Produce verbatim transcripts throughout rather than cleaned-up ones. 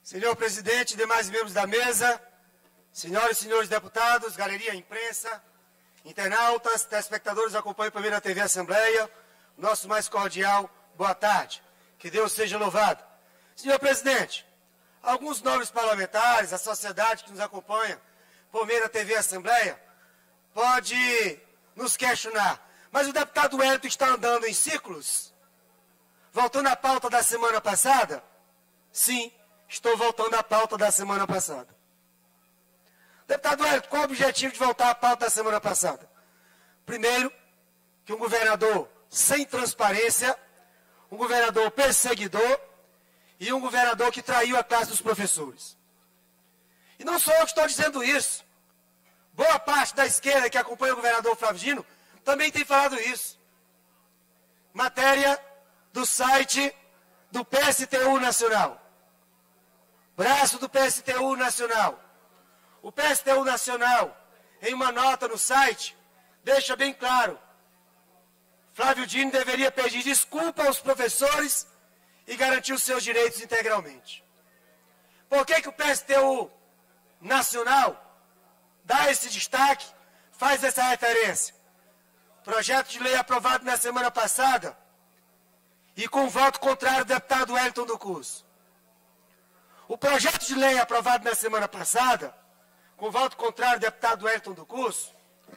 Senhor presidente, demais membros da mesa, senhoras e senhores deputados, galeria, imprensa, internautas, telespectadores que acompanham pela na T V Assembleia, nosso mais cordial boa tarde. Que Deus seja louvado. Senhor presidente, alguns nobres parlamentares, a sociedade que nos acompanha por meio da T V Assembleia, pode nos questionar, mas o deputado Wellington está andando em círculos? Voltando à pauta da semana passada? Sim, estou voltando à pauta da semana passada. Deputado Wellington, qual o objetivo de voltar à pauta da semana passada? Primeiro, que um governador sem transparência, um governador perseguidor e um governador que traiu a classe dos professores. E não sou eu que estou dizendo isso. Boa parte da esquerda que acompanha o governador Flávio Dino também tem falado isso. Matéria do site do P S T U Nacional. Braço do P S T U Nacional. O P S T U Nacional, em uma nota no site, deixa bem claro: Flávio Dino deveria pedir desculpa aos professores e garantir os seus direitos integralmente. Por que que o P S T U Nacional dá esse destaque, faz essa referência? Projeto de lei aprovado na semana passada e com voto contrário do deputado Wellington do Curso. O projeto de lei aprovado na semana passada, com voto contrário do deputado Wellington do Curso,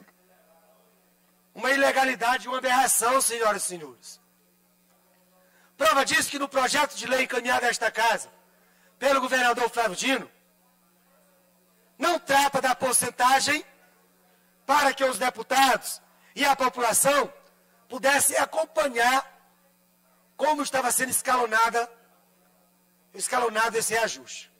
uma ilegalidade e uma aberração, senhoras e senhores. Prova disso que no projeto de lei encaminhado a esta casa pelo governador Flávio Dino, não trata da porcentagem para que os deputados e a população pudessem acompanhar como estava sendo escalonada, escalonado esse reajuste.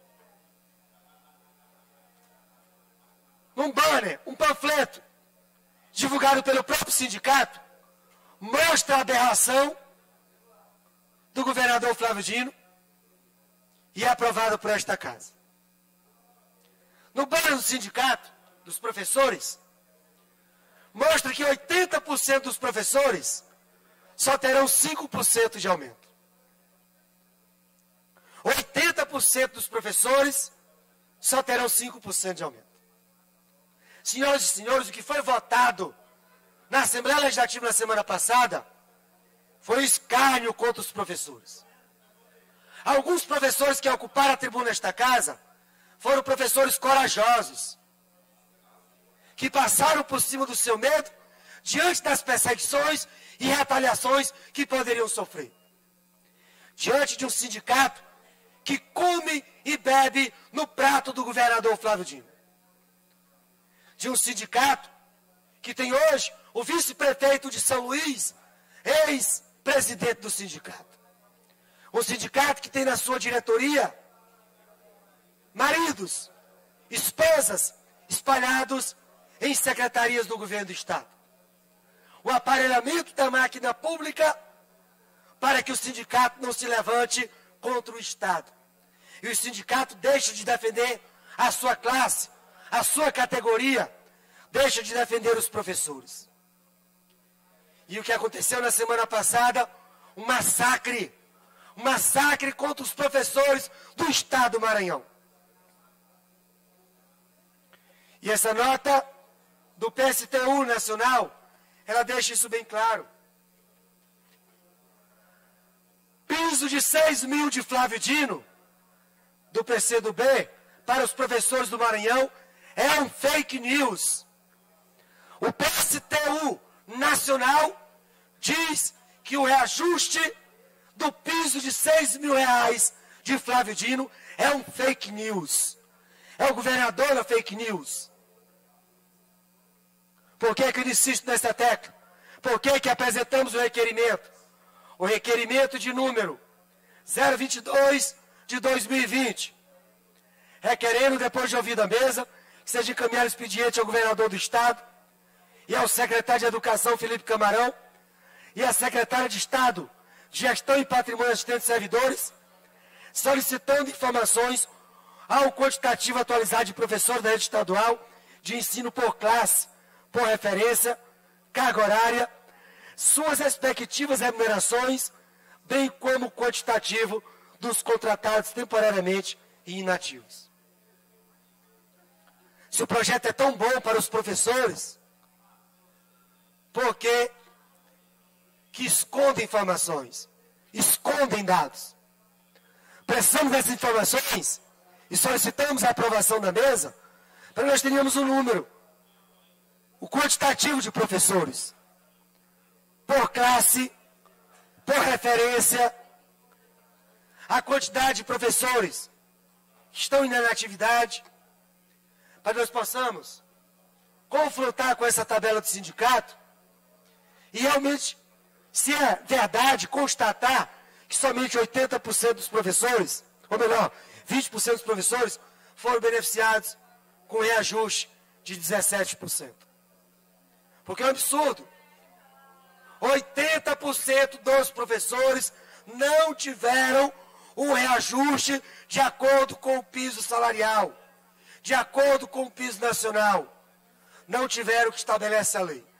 Um banner, um panfleto, divulgado pelo próprio sindicato, mostra a aberração do governador Flávio Dino e é aprovado por esta casa. No banner do sindicato, dos professores, mostra que oitenta por cento dos professores só terão cinco por cento de aumento. oitenta por cento dos professores só terão cinco por cento de aumento. Senhoras e senhores, o que foi votado na Assembleia Legislativa na semana passada foi um escárnio contra os professores. Alguns professores que ocuparam a tribuna desta casa foram professores corajosos, que passaram por cima do seu medo diante das perseguições e retaliações que poderiam sofrer. Diante de um sindicato que come e bebe no prato do governador Flávio Dino. De um sindicato que tem hoje o vice-prefeito de São Luís, ex-presidente do sindicato. Um sindicato que tem na sua diretoria maridos, esposas espalhados em secretarias do governo do Estado. O aparelhamento da máquina pública para que o sindicato não se levante contra o Estado. E o sindicato deixa de defender a sua classe, a sua categoria, deixa de defender os professores. E o que aconteceu na semana passada? Um massacre. Um massacre contra os professores do Estado do Maranhão. E essa nota do P S T U Nacional, ela deixa isso bem claro. Piso de seis mil de Flávio Dino, do P C do B, para os professores do Maranhão, é um fake news. O P S T U Nacional diz que o reajuste do piso de seis mil reais de Flávio Dino é um fake news. É o governador da fake news. Por que que eu insisto nessa tecla? Por que que apresentamos o requerimento? O requerimento de número zero vinte e dois de dois mil e vinte. Requerendo, depois de ouvir a mesa, que seja encaminhado expediente ao governador do Estado e ao secretário de Educação, Felipe Camarão, e à secretária de Estado de Gestão e Patrimônio Assistente de Servidores, solicitando informações ao quantitativo atualizado de professores da rede estadual de ensino por classe, por referência, carga horária, suas respectivas remunerações, bem como o quantitativo dos contratados temporariamente e inativos. Se o projeto é tão bom para os professores, por que que escondem informações, escondem dados? Precisamos dessas informações e solicitamos a aprovação da mesa para nós tenhamos um número, o quantitativo de professores, por classe, por referência, a quantidade de professores que estão em inatividade, para nós possamos confrontar com essa tabela do sindicato e realmente, se é verdade, constatar que somente oitenta por cento dos professores, ou melhor, vinte por cento dos professores foram beneficiados com reajuste de dezessete por cento. Porque é um absurdo. oitenta por cento dos professores não tiveram um reajuste de acordo com o piso salarial, de acordo com o piso nacional. Não tiveram o que estabelece a lei.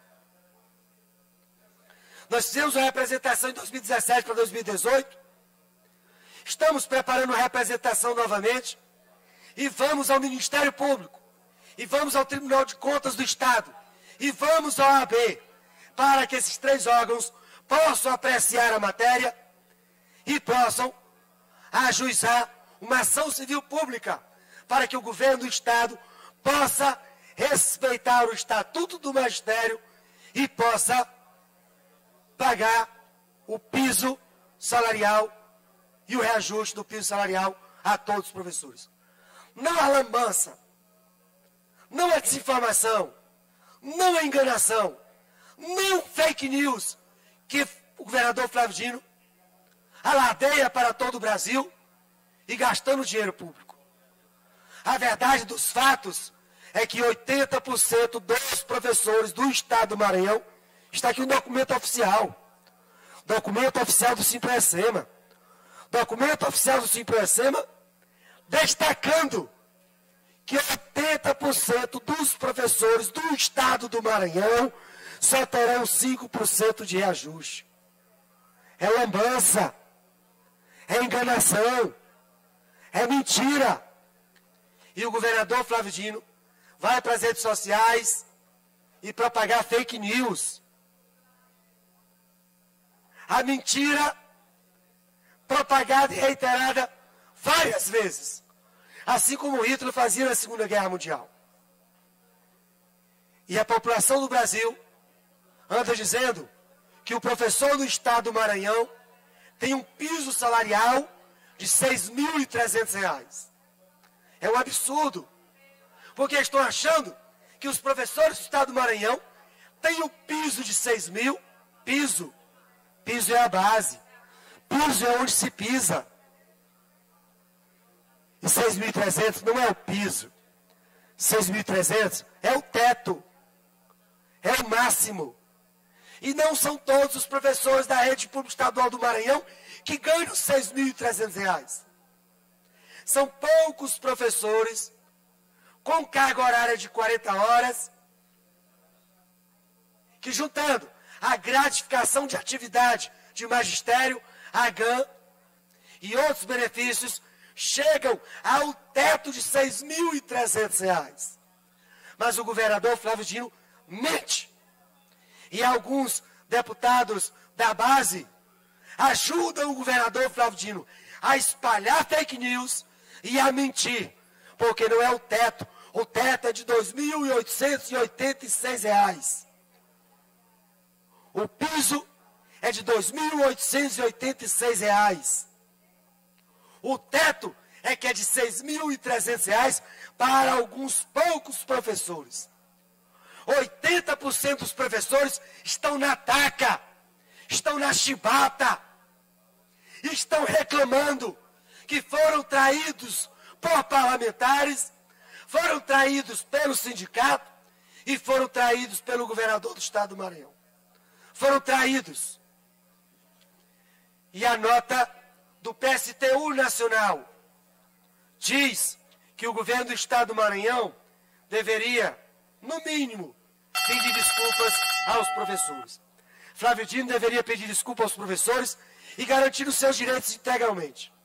Nós fizemos uma representação em dois mil e dezessete para dois mil e dezoito. Estamos preparando uma representação novamente. E vamos ao Ministério Público. E vamos ao Tribunal de Contas do Estado. E vamos ao O A B. Para que esses três órgãos possam apreciar a matéria e possam ajuizar uma ação civil pública. Para que o governo do Estado possa respeitar o Estatuto do Magistério e possa pagar o piso salarial e o reajuste do piso salarial a todos os professores. Não há lambança, não há desinformação, não há enganação, não fake news que o governador Flávio Dino alardeia para todo o Brasil e gastando dinheiro público. A verdade dos fatos é que oitenta por cento dos professores do Estado do Maranhão, está aqui um documento oficial, documento oficial do Simproecema, documento oficial do Simproecema, destacando que oitenta por cento dos professores do Estado do Maranhão só terão cinco por cento de reajuste. É lambança, é enganação, é mentira. E o governador Flávio Dino vai para as redes sociais e propagar fake news. A mentira propagada e reiterada várias vezes, assim como Hitler fazia na Segunda Guerra Mundial. E a população do Brasil anda dizendo que o professor do Estado do Maranhão tem um piso salarial de seis mil e trezentos reais. É um absurdo, porque estão achando que os professores do Estado do Maranhão têm um piso de seis mil, piso, piso é a base, piso é onde se pisa. E seis mil e trezentos não é o piso, seis mil e trezentos é o teto, é o máximo. E não são todos os professores da rede pública estadual do Maranhão que ganham seis mil e trezentos reais. São poucos professores com carga horária de quarenta horas, que juntando a gratificação de atividade de magistério, a G A M e outros benefícios, chegam ao teto de seis mil e trezentos reais. Mas o governador Flávio Dino mente. E alguns deputados da base ajudam o governador Flávio Dino a espalhar fake news e a mentir, porque não é o teto. O teto é de dois mil oitocentos e oitenta e seis reais. O piso é de dois mil oitocentos e oitenta e seis reais. O teto é que é de seis mil e trezentos reais para alguns poucos professores. oitenta por cento dos professores estão na taca, estão na chibata, estão reclamando que foram traídos por parlamentares, foram traídos pelo sindicato e foram traídos pelo governador do Estado do Maranhão. Foram traídos. E a nota do P S T U Nacional diz que o governo do Estado do Maranhão deveria, no mínimo, pedir desculpas aos professores. Flávio Dino deveria pedir desculpas aos professores e garantir os seus direitos integralmente.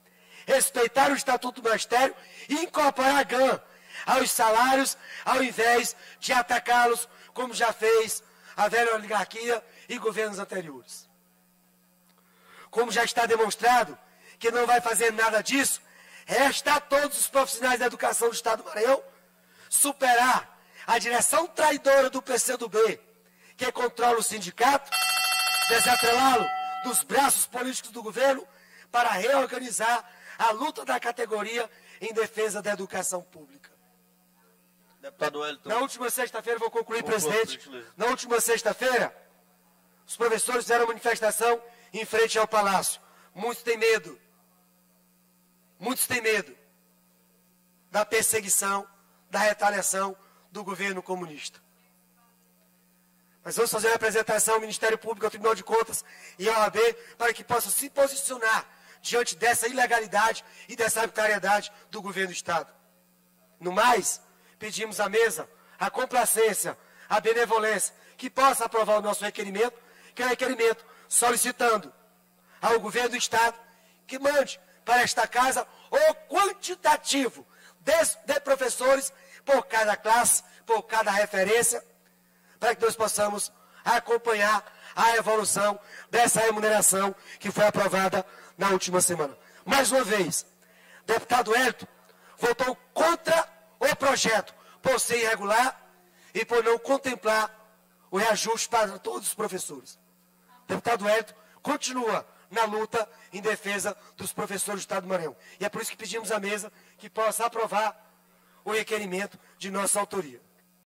respeitar o Estatuto do Magistério e incorporar a G A M aos salários, ao invés de atacá-los, como já fez a velha oligarquia e governos anteriores. Como já está demonstrado que não vai fazer nada disso, resta a todos os profissionais da educação do Estado do Maranhão superar a direção traidora do P C do B, que controla o sindicato, desatrelá-lo dos braços políticos do governo para reorganizar a luta da categoria em defesa da educação pública. Deputado Wellington. Na última sexta-feira, vou concluir, Por presidente, favor, na última sexta-feira, os professores fizeram manifestação em frente ao Palácio. Muitos têm medo. Muitos têm medo da perseguição, da retaliação do governo comunista. Mas vamos fazer uma apresentação ao Ministério Público, ao Tribunal de Contas e à O A B para que possam se posicionar diante dessa ilegalidade e dessa arbitrariedade do governo do Estado. No mais, pedimos à mesa a complacência, a benevolência, que possa aprovar o nosso requerimento, que é um requerimento solicitando ao governo do Estado que mande para esta casa o quantitativo de, de professores por cada classe, por cada referência, para que nós possamos acompanhar a evolução dessa remuneração que foi aprovada na última semana. Mais uma vez, deputado Wellington votou contra o projeto por ser irregular e por não contemplar o reajuste para todos os professores. Deputado Wellington continua na luta em defesa dos professores do Estado do Maranhão. E é por isso que pedimos à mesa que possa aprovar o requerimento de nossa autoria.